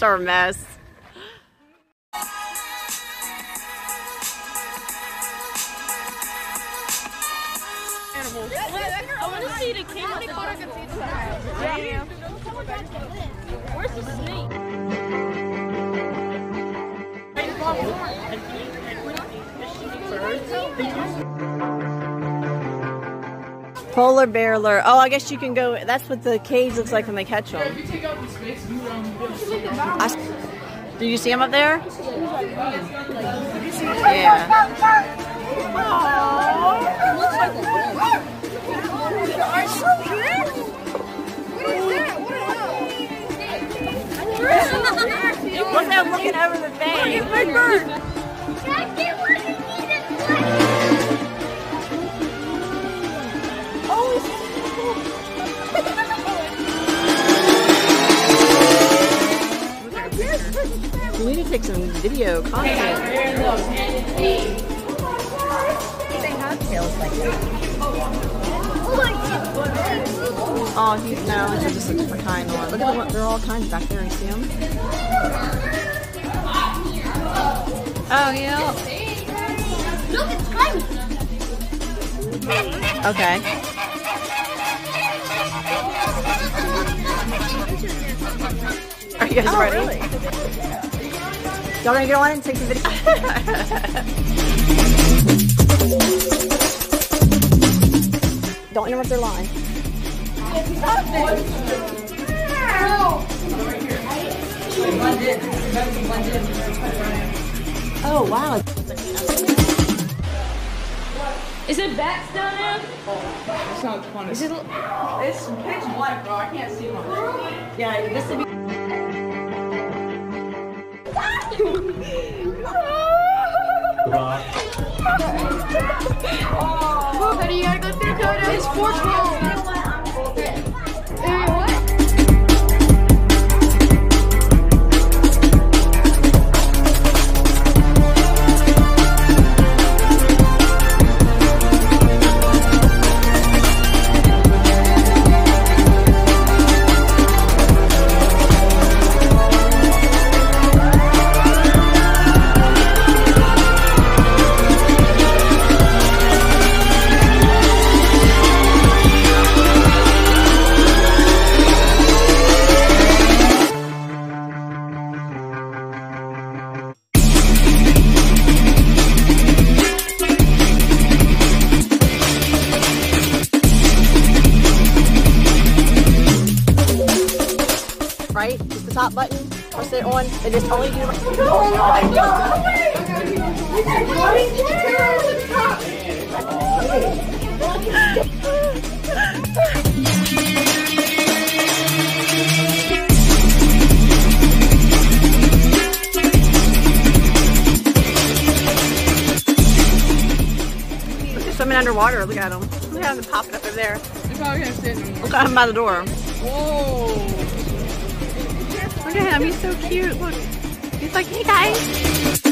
our mess. Animals. I want to see the king. Where's the snake? Polar bear lure. Oh, I guess you can go. That's what the cage looks like when they catch them. Did you see him up there? Yeah. Look at him looking over the thing. Big bird. We need to take some video content. They have tails like that. Oh, no, these are just a different kind one. Look at they're all kinds back there. You see them? Oh, yeah. Look, it's tiny. Okay. Are you guys ready? Really? Y'all gonna get on and take some video? Don't interrupt their line. Oh, wow. Is it bats down there? It's not funny. It's pitch black, bro. I can't see much. Yeah, this would be. Oh, Cody, you gotta go through, Cody. It's 412. Right? Just the top button. Press it on. And just only do. Oh my God! They're swimming underwater. Look at them. Look at them popping up over there. They're probably gonna sit in the Look at him by the door. Whoa! Look at him, he's so cute. Look, he's like, hey guys.